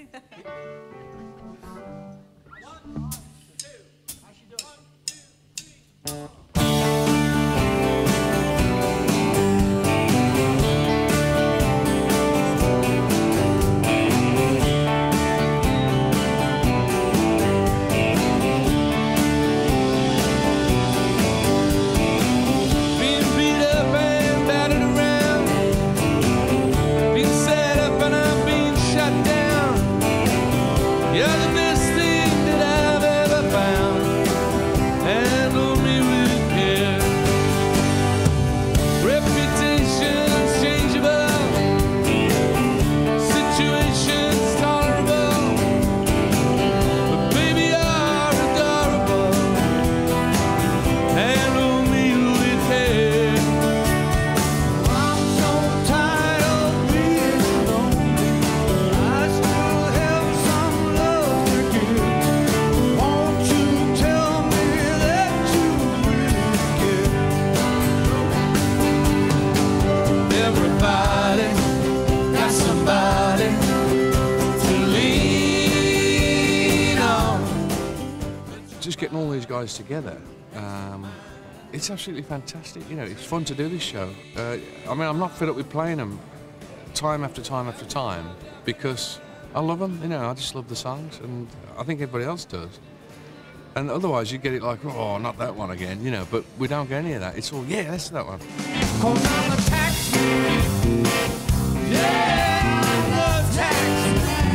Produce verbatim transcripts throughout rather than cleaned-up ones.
Getting all these guys together, um, it's absolutely fantastic. You know, it's fun to do this show. Uh, I mean, I'm not fed up with playing them time after time after time because I love them. You know, I just love the songs, and I think everybody else does. And otherwise, you get it like, oh, not that one again. You know, but we don't get any of that. It's all, yeah, that's that one. Cause I'm a taxi. Yeah, I love taxi.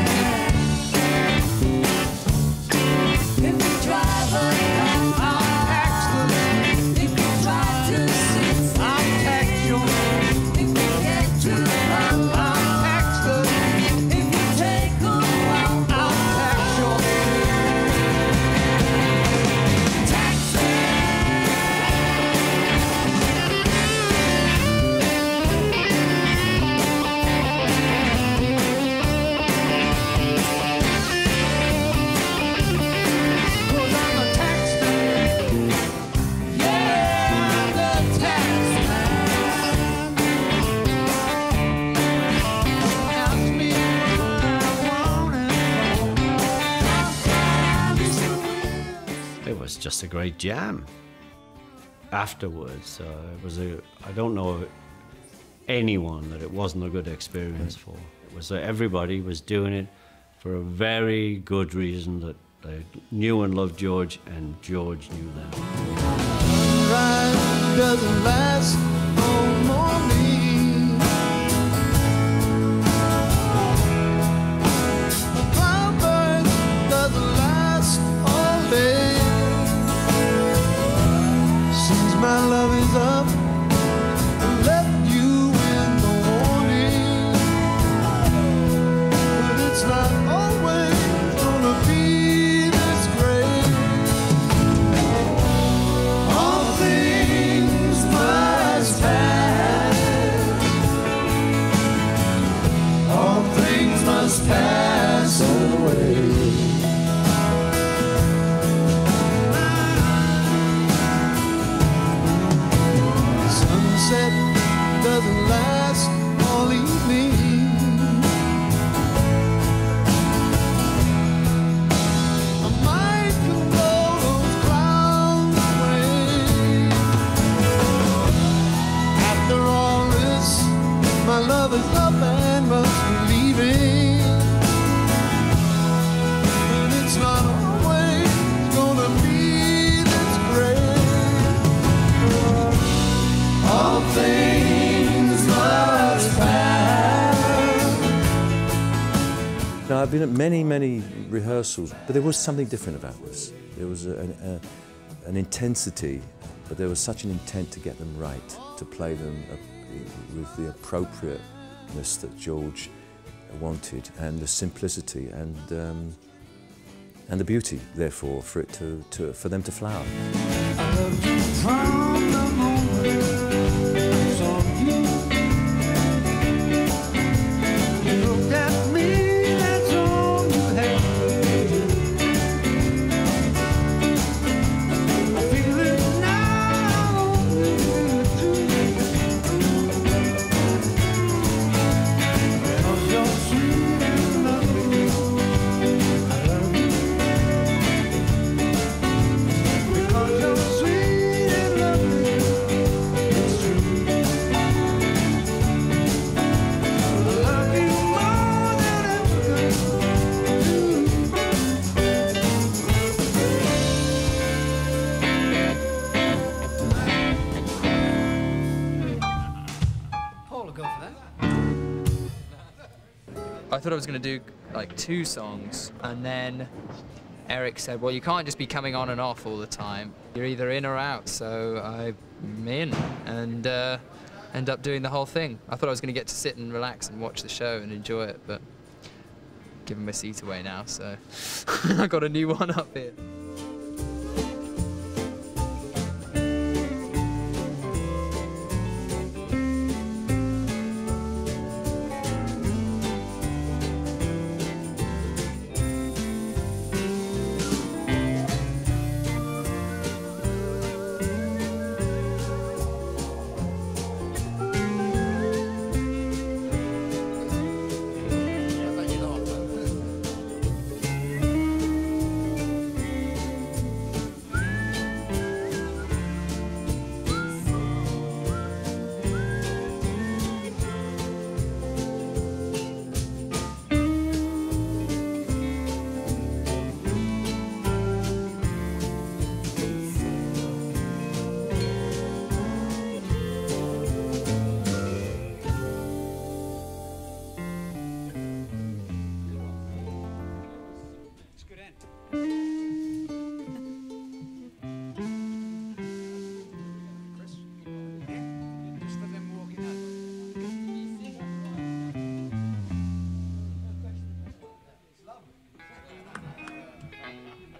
Just a great jam afterwards. Uh, it was a, I don't know anyone that it wasn't a good experience for. It was uh, everybody was doing it for a very good reason, that they knew and loved George, and George knew them. Sunrise doesn't last all morning. A cloudburst doesn't last all day. My love is up and left you in the warning, but it's not always gonna be this great. All things must pass. All things must pass away. Doesn't last all evening. A mind can blow those clouds away. After all this, my love is up and must be leaving, but it's not always gonna be this great. All things Now, I've been at many, many rehearsals, but there was something different about this. There was a, a, an intensity, but there was such an intent to get them right, to play them with the appropriateness that George wanted, and the simplicity and um, and the beauty, therefore, for it to, to for them to flower. I loved you from the moment. thought I was going to do like two songs, and then Eric said, well, you can't just be coming on and off all the time. You're either in or out, so I'm in, and uh, end up doing the whole thing. I thought I was going to get to sit and relax and watch the show and enjoy it, but giving my seat away now, so I got a new one up here.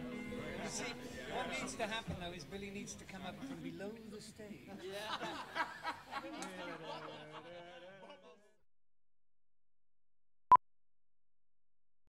What needs to happen though is Billy needs to come up from below the stage. Yeah.